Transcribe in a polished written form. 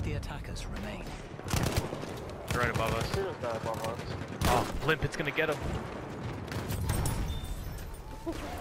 the attackers remain. They're right above us. He just died above us. Oh, Limpet's gonna get him.